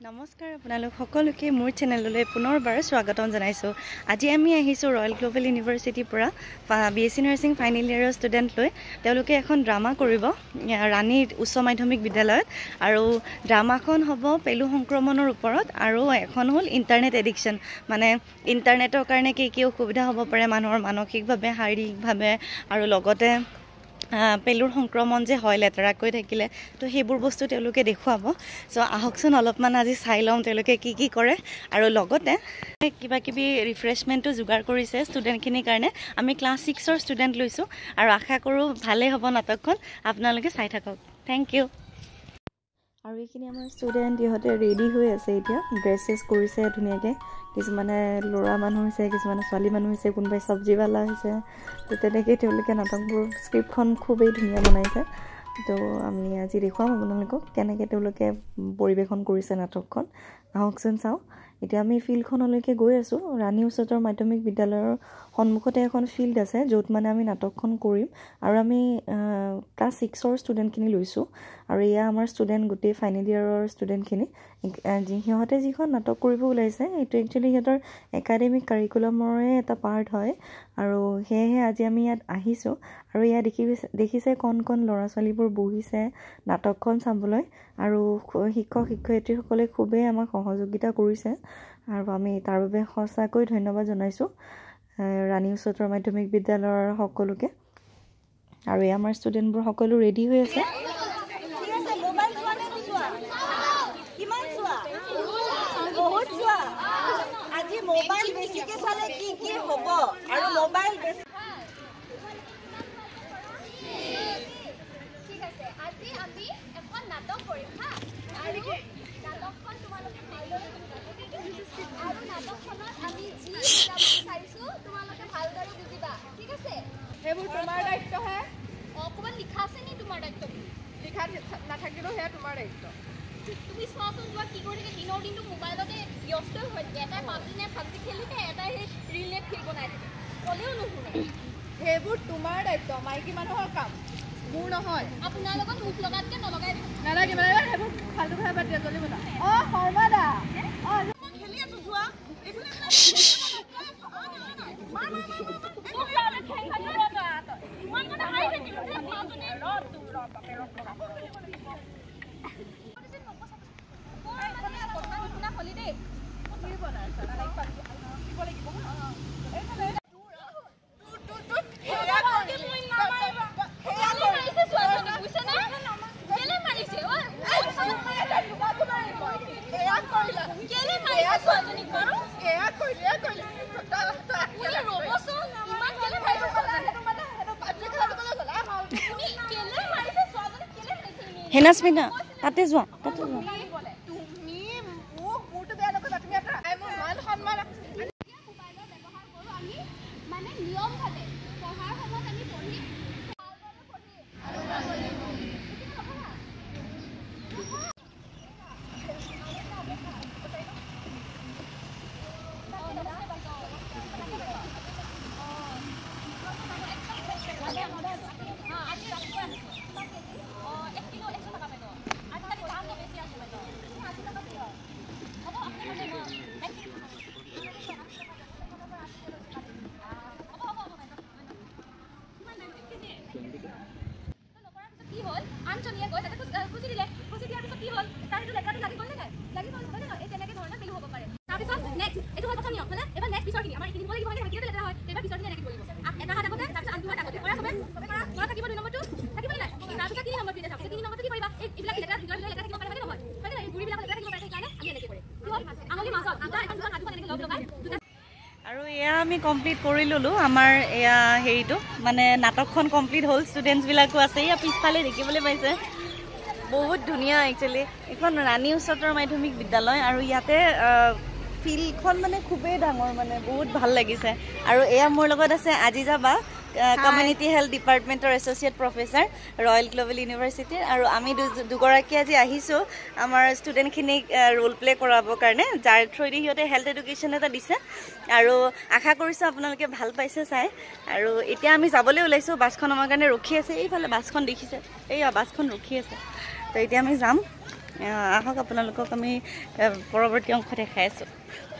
নমস্কাৰ আপোনালোক সকলোকে মোৰ চেনেললৈ পুনৰবাৰ স্বাগতম জনাইছোঁ। আজি আমি আহিছোঁ ৰয়েল গ্লোবেল ইউনিভাৰ্চিটিৰ পৰা BSc নাৰ্ছিং ফাইনেল ইয়াৰৰ ষ্টুডেণ্ট লৈ। তেওঁলোকে এখন ড্ৰামা কৰিব ৰাণী উচ্চ মাধ্যমিক বিদ্যালয়ত, আৰু ড্ৰামাখন হ'ব পেলু সংক্ৰমণৰ ওপৰত, আৰু এখন হ'ল ইণ্টাৰনেট এডিকশ্যন, মানে ইণ্টাৰনেটৰ কাৰণে কি অসুবিধা হ'ব পাৰে মানুহৰ মানসিকভাৱে শাৰীৰিকভাৱে, আৰু লগতে পেলুৰ সংক্ৰমণ যে হয় লেতেৰাকৈ থাকিলে, তো সেইবোৰ বস্তু তেওঁলোকে দেখুৱাব। চ' আহকচোন অলপমান আজি চাই লওঁ তেওঁলোকে কি কৰে, আৰু লগতে কিবা কিবি ৰিফ্ৰেছমেণ্টো যোগাৰ কৰিছে ষ্টুডেণ্টখিনিৰ কাৰণে। আমি ক্লাছ 6ৰ ষ্টুডেণ্ট লৈছোঁ, আৰু আশা কৰোঁ ভালেই হ'ব নাটকখন, আপোনালোকে চাই থাকক। Thank you. আৰু এইখিনি আমাৰ ষ্টুডেণ্ট, ইহঁতে ৰেডি হৈ আছে এতিয়া, ড্ৰেছ চেছ কৰিছে ধুনীয়াকৈ। কিছুমানে ল'ৰা মানুহ হৈছে, কিছুমানে ছোৱালী মানুহ হৈছে, কোনোবাই চব্জিৱালা হৈছে। তো তেনেকৈ তেওঁলোকে নাটকবোৰ স্ক্ৰিপ্টখন খুবেই ধুনীয়া বনাইছে। তো আমি আজি দেখুৱাম আপোনালোকক কেনেকৈ তেওঁলোকে পৰিৱেশন কৰিছে নাটকখন। আহকচোন চাওঁ। এতিয়া আমি ফিল্ডখনলৈকে গৈ আছোঁ। ৰাণী উচ্চতৰ মাধ্যমিক বিদ্যালয়ৰ সন্মুখতে এখন ফিল্ড আছে, য'ত মানে আমি নাটকখন কৰিম। আৰু আমি ক্লাছ 6ৰ ষ্টুডেণ্টখিনি লৈছোঁ, আৰু এয়া আমাৰ ষ্টুডেণ্ট গোটেই ফাইনেল ইয়াৰৰ ষ্টুডেণ্টখিনি। সিহঁতে যিখন নাটক কৰিব ওলাইছে সেইটো একচুৱেলি সিহঁতৰ একাডেমিক কাৰিকুলামৰে এটা পাৰ্ট হয়, আৰু সেয়েহে আজি আমি ইয়াত আহিছোঁ। আৰু ইয়াত দেখিছে কণ ল'ৰা ছোৱালীবোৰ বহিছে নাটকখন চাবলৈ, আৰু শিক্ষক শিক্ষয়িত্ৰীসকলে খুবেই আমাক সহযোগিতা কৰিছে, আৰু আমি তাৰ বাবে সঁচাকৈ ধন্যবাদ জনাইছোঁ ৰাণী উচ্চতৰ মাধ্যমিক বিদ্যালয়ৰ সকলোকে। আৰু এই আমাৰ ষ্টুডেণ্টবোৰ সকলো ৰেডি হৈ আছে। মোবাইল বেছিকে চালে কি হ'ব, আৰু মোবাইল ঠিক আছে। আজি আমি এখন নাটক কৰিম হা, আৰু নাটকখন তোমালোকে ভালদৰে বুজিবা, আৰু নাটকখনত আমি যি বিচাৰিছোঁ তোমালোকে ভালদৰে বুজিবা, ঠিক আছে? সেইবোৰ তোমাৰ দায়িত্বহে। অকণমান লিখা আছে নি তোমাৰ দায়িত্ব? লিখা নাথাকিলেও সেয়া তোমাৰ দায়িত্ব। তুমি চোৱাচোন, যোৱা কি কৰি থাকে, দিনৰ দিনটো মোবাইলতে ব্যস্ত হৈ থাকে। এটাই পাবজি নে পাবজি খেলি থাকে, এটাই সেই ৰিল নেট ফিল বনাই থাকে, ক'লেও নুশুনে। সেইবোৰ তোমাৰ দায়িত্ব, মাইকী মানুহৰ কাম, মোৰ নহয়। আপোনাৰ লগত মুখ লগাতকৈ নলগাই দিব নালাগে সেইবোৰ ফাল্টু কথা বাদ দিয়া, জলদি বনা। শৰ্মা দা, খেলি আছো যোৱা। হেনাস্মিনা, তাতে যোৱা, তাতে যোৱা। আৰু এয়া আমি কমপ্লিট কৰি ল'লোঁ আমাৰ এয়া হেৰিটো, মানে নাটকখন কমপ্লিট হ'ল। ষ্টুডেণ্টছবিলাকো আছে, এয়া পিছফালে দেখিবলৈ পাইছে। বহুত ধুনীয়া একচুৱেলি। এইখন ৰাণী উচ্চতৰ মাধ্যমিক বিদ্যালয়, আৰু ইয়াতে ফিল্ডখন মানে খুবেই ডাঙৰ, মানে বহুত ভাল লাগিছে। আৰু এয়া মোৰ লগত আছে আজিজা বা, কমিউনিটি হেল্থ ডিপাৰ্টমেণ্টৰ এছ'চিয়েট প্ৰফেচাৰ ৰয়েল গ্লোবেল ইউনিভাৰ্চিটিৰ। আৰু আমি দুগৰাকী আজি আহিছোঁ আমাৰ ষ্টুডেণ্টখিনিক ৰোল প্লে' কৰাবৰ কাৰণে, যাৰ থ্ৰুদি সিহঁতে হেল্থ এডুকেশ্যন এটা দিছে, আৰু আশা কৰিছোঁ আপোনালোকে ভাল পাইছে চাই। আৰু এতিয়া আমি যাবলৈ ওলাইছোঁ, বাছখন আমাৰ কাৰণে ৰখি আছে। এইফালে বাছখন দেখিছে, এইয়া বাছখন ৰখি আছে। তো এতিয়া আমি যাম। আহক আপোনালোকক আমি পৰৱৰ্তী অংশ দেখাই আছোঁ